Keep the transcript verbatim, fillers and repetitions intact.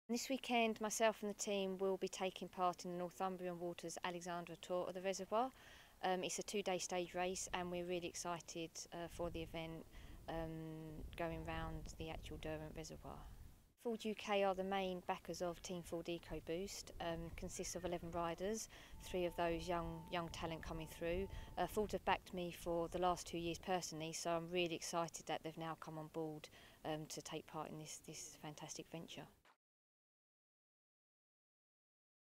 This weekend, myself and the team will be taking part in the Northumbrian Waters Alexandra tour of the reservoir. Um, it's a two-day stage race and we're really excited uh, for the event um, going round the actual Derwent Reservoir. Ford U K are the main backers of Team Ford EcoBoost, um, consists of eleven riders, three of those young young talent coming through. Uh, Ford have backed me for the last two years personally, so I'm really excited that they've now come on board um, to take part in this, this fantastic venture.